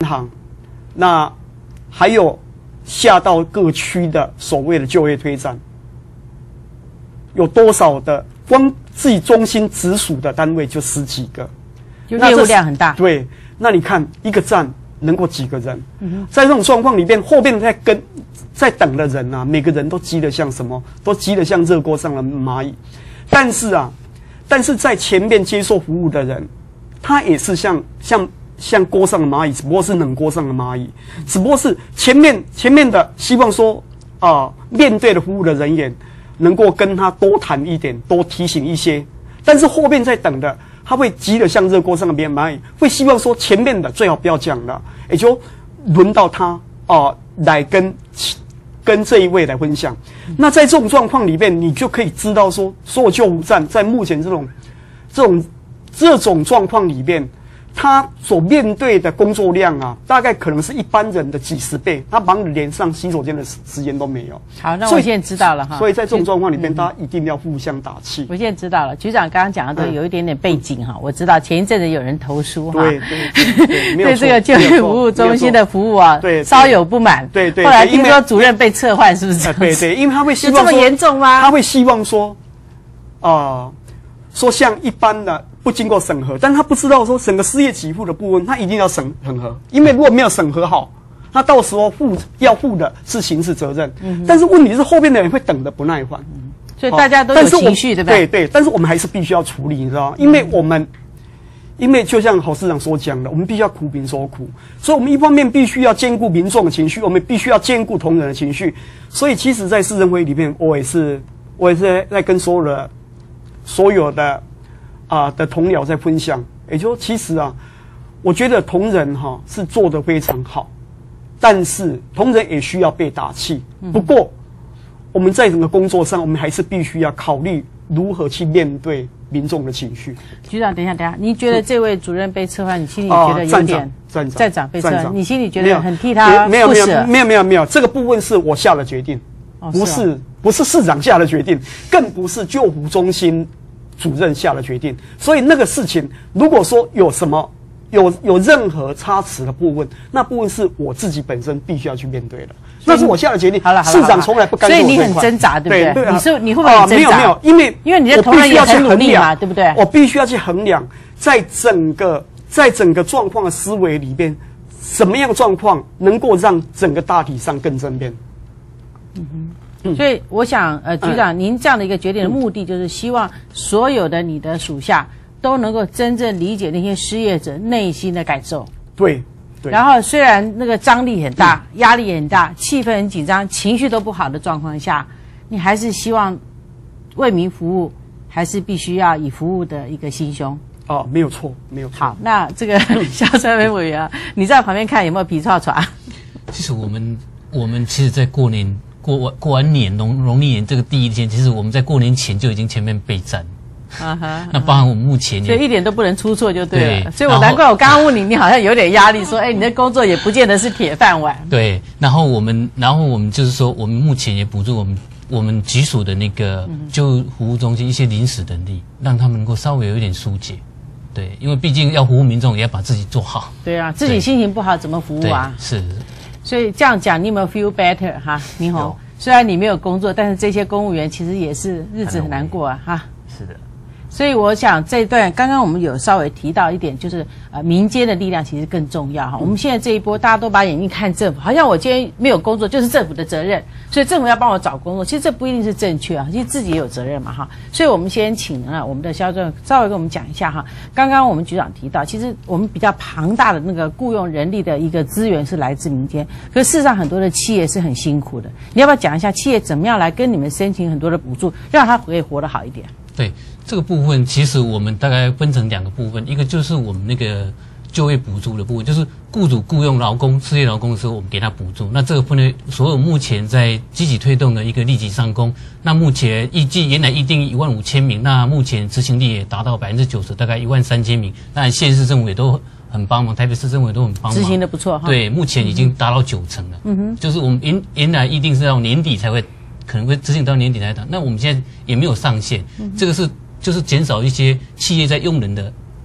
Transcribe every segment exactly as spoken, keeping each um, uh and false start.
行，那还有下到各区的所谓的就业推展，有多少的？光自己中心直属的单位就十几个， 就业务量很大。 对，那你看一个站能够几个人？嗯、在这种状况里边，后边在跟在等的人啊，每个人都积得像什么？都积得像热锅上的蚂蚁。但是啊，但是在前面接受服务的人，他也是像像像锅上的蚂蚁，只不过是冷锅上的蚂蚁，只不过是前面前面的希望说啊、呃，面对的服务的人员。能够跟他多谈一点，多提醒一些，但是后面在等的，他会急得像热锅上的蚂蚁，会希望说前面的最好不要讲了，也就轮到他啊、呃、来跟跟这一位来分享。那在这种状况里面，你就可以知道说，所有救护站在目前这种这种这种状况里面，他所面对的工作量啊，大概可能是一般人的几十倍，他忙得连上洗手间的时间都没有。 好，那我现在知道了哈。 所以在这种状况里面，大家一定要互相打气。 我现在知道了，局长刚刚讲的都有一点点背景哈。我知道前一阵子有人投诉哈， 对对对，对这个就业服务中心的服务啊，对，稍有不满。 对对。 后来听说主任被撤换，是不是？ 对对，因为他会希望有这么严重吗？ 他会希望说，啊，说像一般的。不经过审核，但他不知道说整个失业给付的部分，他一定要审审核，因为如果没有审核好，那到时候负要负的是刑事责任。嗯、但是问题是后面的人会等得不耐烦，嗯、 所以大家都有情绪，对不对？ 对对，但是我们还是必须要处理，你知道吗？因为我们，因为就像郝市长所讲的，我们必须要苦民所苦，所以我们一方面必须要兼顾民众的情绪，我们必须要兼顾同仁的情绪。所以其实，在市政会里面，我也是我也是在跟所有的所有的。啊的同僚在分享，也就其实啊，我觉得同仁哈、啊、是做得非常好，但是同仁也需要被打气。不过我们在整个工作上，我们还是必须要考虑如何去面对民众的情绪。 局长，等一下，等一下，你觉得这位主任被撤换，你心里觉得有点？ 站长， 站长被撤换，你心里觉得很替他没有没有没有没有没有，这个部分是我下了决定， 哦、 不是、啊、不是市长下的决定，更不是救护中心。主任下了决定，所以那个事情，如果说有什么有有任何差池的部分，那部分是我自己本身必须要去面对的，那是我下的决定。 好了， 市长从来不干涉我这一块。 所以你很挣扎，对不对？ 对对、啊， 你是你会不会很挣扎？ 没有没有，因为因为你的同仁也很努力嘛，对不对？ 我必须要去衡量，在整个在整个状况的思维里边，什么样的状况能够让整个大体上更正面？ 嗯哼。所以我想，呃，局长，您这样的一个决定的目的，就是希望所有的你的属下都能够真正理解那些失业者内心的感受。 对，对。 然后虽然那个张力很大，嗯、压力也很大，气氛很紧张，情绪都不好的状况下，你还是希望为民服务，还是必须要以服务的一个心胸。 哦，没有错，没有错。 好，那这个萧传媒委员，你在旁边看有没有皮草船？ 其实我们我们其实，在过年。过完过完年农农历年这个第一天，其实我们在过年前就已经前面备战，啊哈，那包含我们目前所以一点都不能出错就对了。对，所以我难怪我刚刚问你，你好像有点压力，说，哎，你的工作也不见得是铁饭碗。 对，然后我们，然后我们就是说，我们目前也补助我们我们局属的那个就服务中心一些临时能力，让他们能够稍微有一点疏解。对，因为毕竟要服务民众，也要把自己做好。 对啊，自己心情不好怎么服务啊？ 是。 所以这样讲，你有没有 feel better 哈？你好，虽然你没有工作，但是这些公务员其实也是日子很难过啊哈。 是的。 所以我想这一段刚刚我们有稍微提到一点，就是呃民间的力量其实更重要哈。我们现在这一波大家都把眼睛看政府，好像我今天没有工作就是政府的责任，所以政府要帮我找工作，其实这不一定是正确啊，其实自己也有责任嘛哈。所以我们先请啊我们的萧主任稍微跟我们讲一下哈。刚刚我们局长提到，其实我们比较庞大的那个雇佣人力的一个资源是来自民间，可是事实上很多的企业是很辛苦的。你要不要讲一下企业怎么样来跟你们申请很多的补助，让他可以活得好一点？ 对这个部分，其实我们大概分成两个部分，一个就是我们那个就业补助的部分，就是雇主雇佣劳工、失业劳工的时候，我们给他补助。那这个部分，所有目前在积极推动的一个立即上工，那目前预计原来预定一万五千名，那目前执行率也达到百分之九十，大概一万三千名。那县市政府也都很帮忙，台北市政府也都很帮忙， 执行的不错哈。 对，目前已经达到九成了。嗯哼，就是我们原原来预定是到年底才会。可能会执行到年底才打，那我们现在也没有上限，嗯、这个是就是减少一些企业在用人的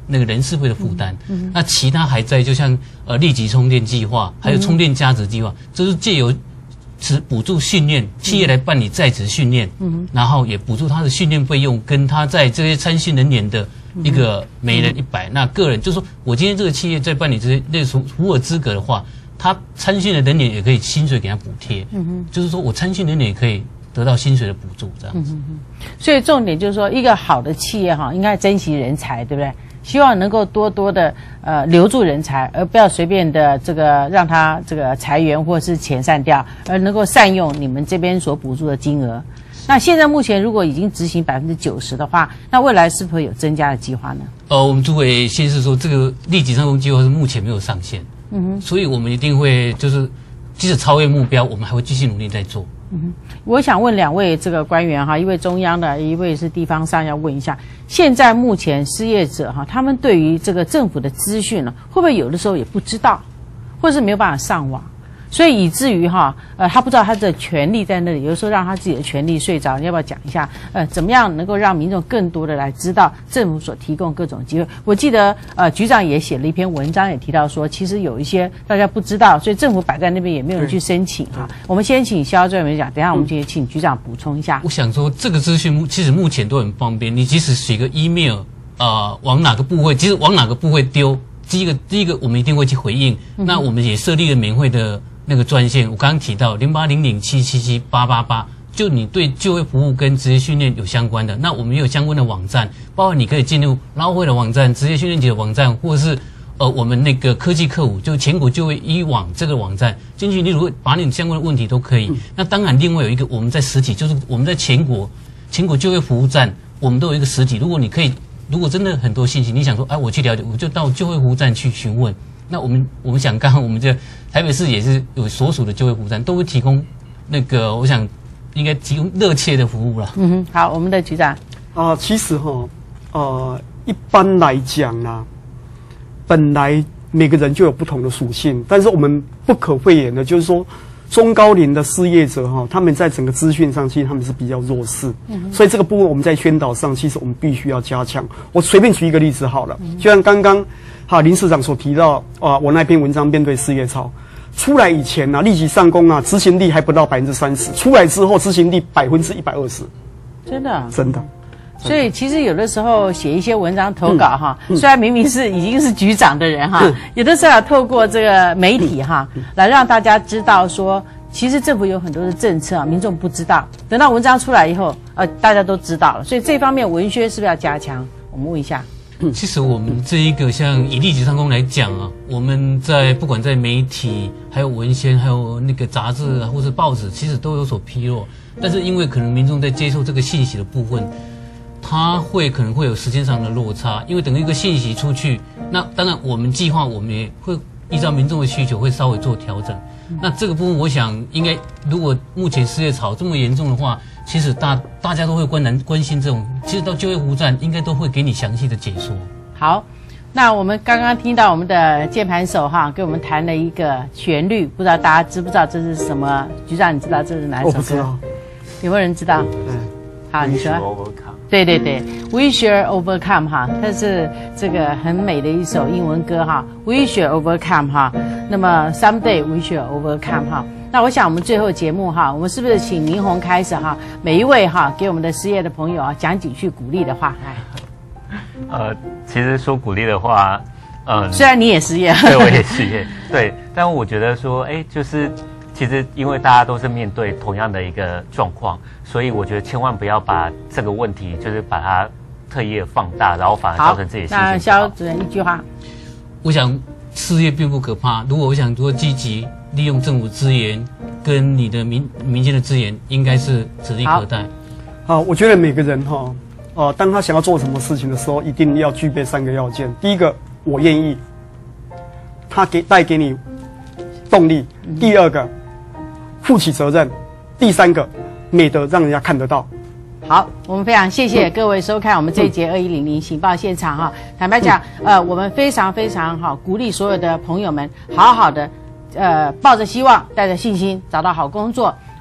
那个人事费的负担。嗯嗯、那其他还在，就像呃立即充电计划，还有充电加值计划，这、嗯、是借由只补助训练企业来办理在职训练，嗯、然后也补助他的训练费用，跟他在这些参训人员的一个每人一百、嗯。那个人就是说我今天这个企业在办理这些那符符合资格的话，他参训的人员也可以薪水给他补贴，嗯哼，就是说我参训人员也可以得到薪水的补助，这样子。嗯哼， 所以重点就是说，一个好的企业哈，应该珍惜人才，对不对？希望能够多多的呃留住人才，而不要随便的这个让他这个裁员或是遣散掉，而能够善用你们这边所补助的金额。那现在目前如果已经执行百分之九十的话，那未来是否有增加的计划呢？ 呃，我们主委先是说，这个立即上工计划是目前没有上限。嗯哼，所以我们一定会就是，即使超越目标，我们还会继续努力在做。 嗯哼，我想问两位这个官员哈，一位中央的，一位是地方上，要问一下，现在目前失业者哈，他们对于这个政府的资讯呢，会不会有的时候也不知道，或是没有办法上网？所以以至于哈，呃，他不知道他的权利在那里，有的时候让他自己的权利睡着。你要不要讲一下，呃，怎么样能够让民众更多的来知道政府所提供各种机会？我记得呃，局长也写了一篇文章，也提到说，其实有一些大家不知道，所以政府摆在那边也没有人去申请哈。我们先请肖专员讲，等一下我们就请局长补充一下。 我想说，这个资讯其实目前都很方便，你即使写个 email， 呃，往哪个部会，其实往哪个部会丢，第一个第一个我们一定会去回应。嗯、那我们也设立了免费的那个专线，我刚刚提到零八零零七七七八八八，就你对就业服务跟职业训练有相关的，那我们也有相关的网站，包括你可以进入劳会的网站、职业训练局的网站，或者是呃我们那个科技客户，就全国就业一网这个网站进去，你如果把你相关的问题都可以。嗯、那当然，另外有一个我们在实体，就是我们在全国全国就业服务站，我们都有一个实体。如果你可以，如果真的很多信息，你想说，哎，我去了解，我就到就业服务站去询问。那我们我们想，刚刚我们这台北市也是有所属的就业服务站，都会提供那个，我想应该提供热切的服务了。 嗯哼，好，我们的局长啊、呃，其实哈，呃，一般来讲呢，本来每个人就有不同的属性，但是我们不可讳言的，就是说中高龄的失业者哈，他们在整个资讯上其实他们是比较弱势，嗯、所以这个部分我们在宣导上，其实我们必须要加强。我随便举一个例子好了，嗯、就像刚刚。好，林市长所提到啊，我那篇文章面对失业潮出来以前呢、啊，立即上工啊，执行力还不到百分之三十，出来之后执行力百分之一百二十， 真的， 真的。 所以其实有的时候写一些文章投稿哈，嗯嗯、虽然明明是已经是局长的人哈，嗯、有的时候要透过这个媒体哈，嗯、来让大家知道说，其实政府有很多的政策啊，民众不知道，等到文章出来以后，呃，大家都知道了。所以这方面文宣是不是要加强？我们问一下。 其实我们这一个像以立即上工来讲啊，我们在不管在媒体、还有文宣、还有那个杂志啊，或是报纸，其实都有所披露。但是因为可能民众在接受这个信息的部分，他会可能会有时间上的落差，因为等一个信息出去，那当然我们计划我们也会依照民众的需求会稍微做调整。那这个部分我想应该，如果目前失业潮这么严重的话，其实大大家都会关难关心这种，其实到就业服务站应该都会给你详细的解说。 好，那我们刚刚听到我们的键盘手哈，跟我们谈了一个旋律，不知道大家知不知道这是什么？局长，你知道这是哪一首歌？ 我不知道， 有没有人知道？嗯，好，你说。对对对 ，We shall overcome 哈，它是这个很美的一首英文歌哈 ，We shall overcome 哈。那么 someday we shall overcome 哈。那我想我们最后节目哈，我们是不是请明宏开始哈？每一位哈，给我们的失业的朋友啊讲几句鼓励的话。哎， 呃，其实说鼓励的话， 嗯，虽然你也失业， 对，我也失业，对，但我觉得说，哎，就是。其实，因为大家都是面对同样的一个状况，所以我觉得千万不要把这个问题就是把它特意的放大，然后反而造成自己的心情不好。 那肖主任一句话， 我想失业并不可怕。如果我想多积极利用政府资源跟你的民民间的资源，应该是指日可待。 好，我觉得每个人哈，哦、呃，当他想要做什么事情的时候，一定要具备三个要件。第一个，我愿意，他给带给你动力；第二个，负起责任；第三个，美德让人家看得到。 好，我们非常谢谢各位收看我们这一节二一零零情报现场哈。坦白讲，呃，我们非常非常好，鼓励所有的朋友们好好的，呃，抱着希望，带着信心，找到好工作。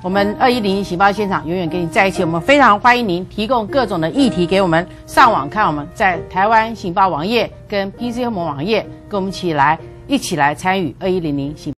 我们二一零零情报现场永远跟你在一起，我们非常欢迎您提供各种的议题给我们，上网看我们在台湾情报网页跟 P C 联盟网页，跟我们一起来一起来参与二一零零情报。